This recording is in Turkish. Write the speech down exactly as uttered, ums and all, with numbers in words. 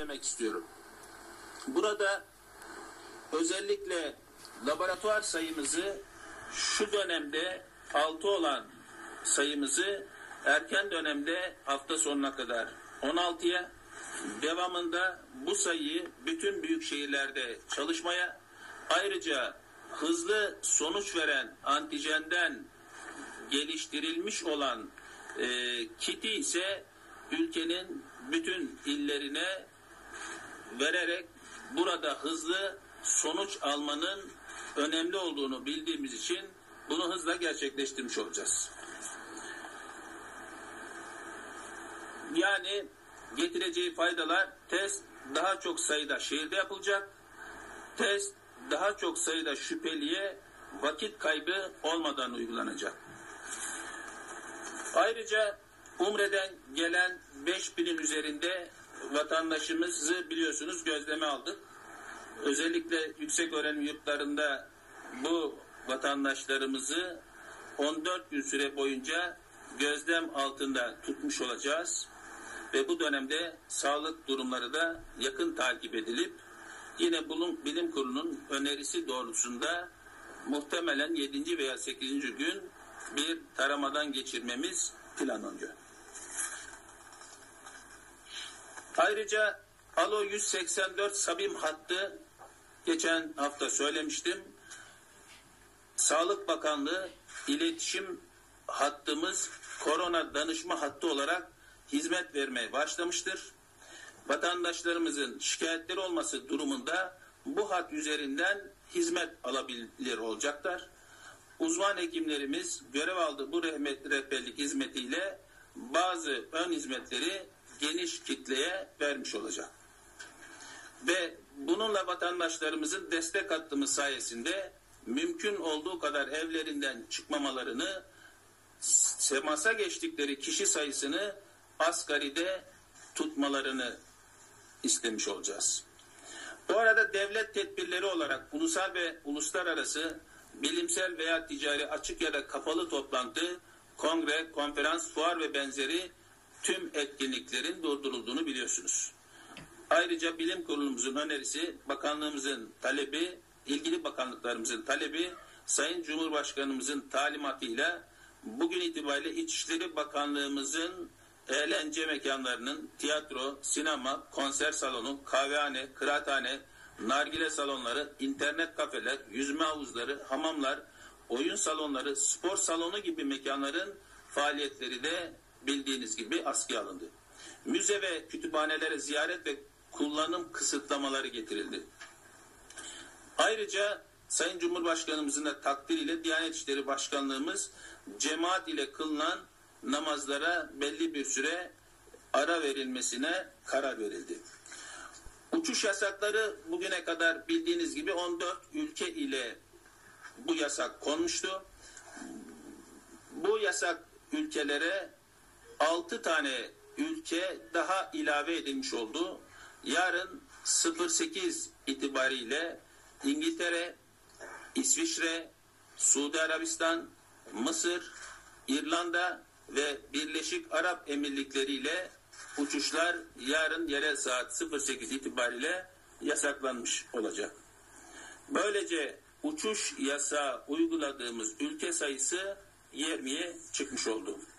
söylemek istiyorum. Burada özellikle laboratuvar sayımızı şu dönemde altı olan sayımızı erken dönemde hafta sonuna kadar on altıya, devamında bu sayıyı bütün büyük şehirlerde çalışmaya, ayrıca hızlı sonuç veren antijenden geliştirilmiş olan e, kiti ise ülkenin bütün illerine vererek burada hızlı sonuç almanın önemli olduğunu bildiğimiz için bunu hızla gerçekleştirmiş olacağız. Yani getireceği faydalar: test daha çok sayıda şehirde yapılacak. Test daha çok sayıda şüpheliye vakit kaybı olmadan uygulanacak. Ayrıca Umre'den gelen beş binin üzerinde vatandaşımızı biliyorsunuz gözleme aldık. Özellikle yüksek öğrenim yurtlarında bu vatandaşlarımızı on dört gün süre boyunca gözlem altında tutmuş olacağız. Ve bu dönemde sağlık durumları da yakın takip edilip yine Bilim Kurulu'nun önerisi doğrultusunda muhtemelen yedinci veya sekizinci gün bir taramadan geçirmemiz planlanıyor. Ayrıca Alo yüz seksen dört Sabim hattı, geçen hafta söylemiştim, Sağlık Bakanlığı iletişim hattımız korona danışma hattı olarak hizmet vermeye başlamıştır. Vatandaşlarımızın şikayetleri olması durumunda bu hat üzerinden hizmet alabilir olacaklar. Uzman hekimlerimiz görev aldığı bu rehberlik hizmetiyle bazı ön hizmetleri geniş kitleye vermiş olacak. Ve bununla vatandaşlarımızın destek hattımız sayesinde mümkün olduğu kadar evlerinden çıkmamalarını, temasa geçtikleri kişi sayısını asgaride tutmalarını istemiş olacağız. Bu arada devlet tedbirleri olarak ulusal ve uluslararası bilimsel veya ticari açık ya da kapalı toplantı, kongre, konferans, fuar ve benzeri tüm etkinliklerin durdurulduğunu biliyorsunuz. Ayrıca Bilim Kurulumuzun önerisi, bakanlığımızın talebi, ilgili bakanlıklarımızın talebi, Sayın Cumhurbaşkanımızın talimatıyla bugün itibariyle İçişleri Bakanlığımızın eğlence mekanlarının tiyatro, sinema, konser salonu, kahvehane, kıraathane, nargile salonları, internet kafeler, yüzme havuzları, hamamlar, oyun salonları, spor salonu gibi mekanların faaliyetleri de bildiğiniz gibi askıya alındı. Müze ve kütüphanelere ziyaret ve kullanım kısıtlamaları getirildi. Ayrıca Sayın Cumhurbaşkanımızın da takdiriyle Diyanet İşleri Başkanlığımız cemaat ile kılınan namazlara belli bir süre ara verilmesine karar verildi. Uçuş yasakları bugüne kadar bildiğiniz gibi on dört ülke ile bu yasak konmuştu. Bu yasak ülkelere altı tane ülke daha ilave edilmiş oldu. Yarın sekiz itibariyle İngiltere, İsviçre, Suudi Arabistan, Mısır, İrlanda ve Birleşik Arap Emirlikleri ile uçuşlar yarın yerel saat sekiz itibariyle yasaklanmış olacak. Böylece uçuş yasağı uyguladığımız ülke sayısı yirmiye çıkmış oldu.